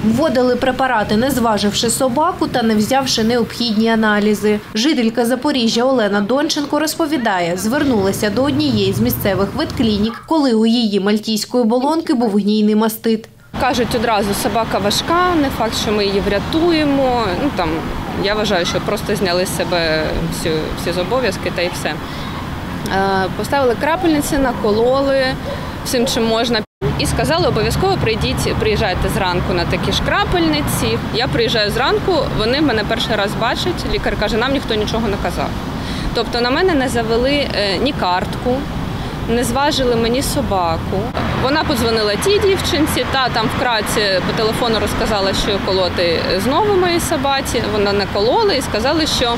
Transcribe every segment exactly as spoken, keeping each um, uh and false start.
Вводили препарати, не зваживши собаку та не взявши необхідні аналізи. Жителька Запоріжжя Олена Донченко розповідає, звернулася до однієї з місцевих ветклінік, коли у її мальтійської болонки був гнійний мастит. Кажуть одразу, собака важка, не факт, що ми її врятуємо. Ну, там, я вважаю, що просто зняли з себе всі, всі з обов'язки та й все. Поставили крапельниці, накололи всім, чим можна. І сказали, обов'язково прийдіть, приїжджайте зранку на такі ж крапельниці. Я приїжджаю зранку, вони мене перший раз бачать, лікар каже, нам ніхто нічого не казав. Тобто на мене не завели ні картку, не зважили мені собаку. Вона подзвонила тій дівчинці, та там вкратці по телефону розказала, що колоти знову моїй собаці. Вона наколола і сказали, що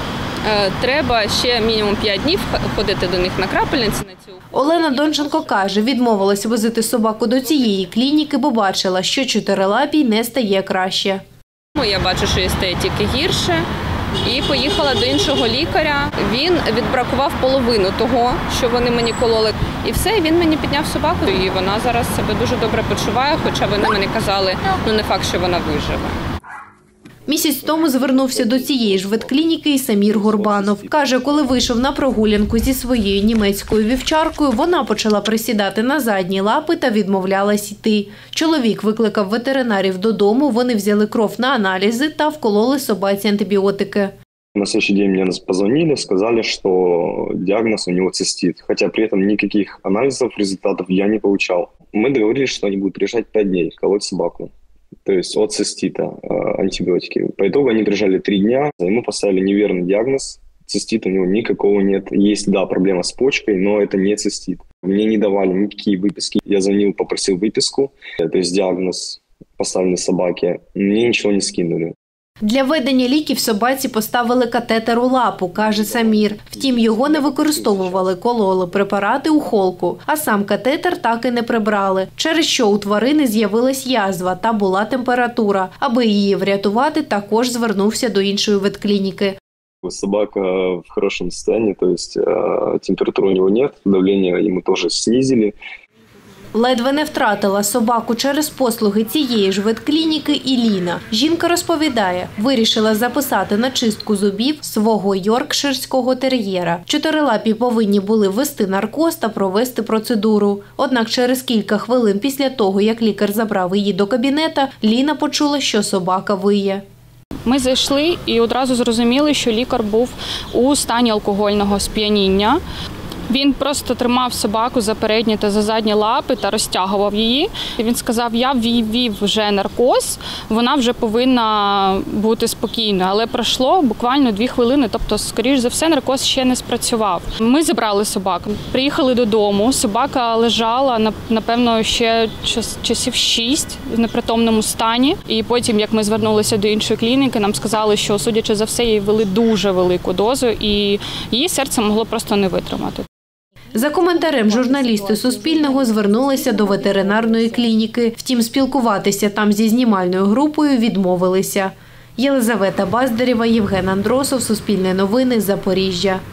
треба ще мінімум п'ять днів ходити до них на крапельниці. Олена Донченко каже, відмовилась возити собаку до цієї клініки, бо бачила, що чотирилапій не стає краще. Я бачу, що їй стає тільки гірше. І поїхала до іншого лікаря. Він відбракував половину того, що вони мені кололи. І все, він мені підняв собаку. І вона зараз себе дуже добре почуває, хоча вони мені казали, ну не факт, що вона виживе. Місяць тому звернувся до цієї ж ветклініки і Самір Горбанов. Каже, коли вийшов на прогулянку зі своєю німецькою вівчаркою, вона почала присідати на задні лапи та відмовлялась йти. Чоловік викликав ветеринарів додому, вони взяли кров на аналізи та вкололи собаці антибіотики. На следующий день мне позвонили, сказали, что диагноз у него цистит, хотя при этом никаких анализов, результатов я не получал. Мы договорились, что они будут приезжать пять дней, колоть собаку. То есть от цистита, антибиотики. По итогу они приезжали три дня, ему поставили неверный диагноз, цистита у него никакого нет. Есть, да, проблема с почкой, но это не цистит. Мне не давали никакие выписки. Я звонил, попросил выписку, то есть диагноз поставленный собаке, мне ничего не скинули. Для введення ліків собаці поставили катетер у лапу, каже Самір. Втім, його не використовували, кололи препарати у холку. А сам катетер так і не прибрали, через що у тварини з'явилась язва та була температура. Аби її врятувати, також звернувся до іншої ветклініки. Собака в хорошем состоянии, то есть температуры у него нет, давление ему тоже снизили. Ледве не втратила собаку через послуги цієї ж ветклініки і Ліна. Жінка розповідає, вирішила записати на чистку зубів свого йоркширського тер'єра. Чотирилапі повинні були ввести наркоз та провести процедуру. Однак через кілька хвилин після того, як лікар забрав її до кабінета, Ліна почула, що собака виє. Ми зайшли і одразу зрозуміли, що лікар був у стані алкогольного сп'яніння. Він просто тримав собаку за передні та за задні лапи та розтягував її. Він сказав, я ввів вже наркоз, вона вже повинна бути спокійна. Але пройшло буквально дві хвилини, тобто, скоріш за все, наркоз ще не спрацював. Ми забрали собаку, приїхали додому, собака лежала, напевно, ще часів шість в непритомному стані. І потім, як ми звернулися до іншої клініки, нам сказали, що, судячи за все, їй ввели дуже велику дозу і її серце могло просто не витримати. За коментарем журналісти Суспільного звернулися до ветеринарної клініки. Втім, спілкуватися там зі знімальною групою відмовилися. Єлизавета Баздарєва, Євген Андросов, Суспільне новини, Запоріжжя.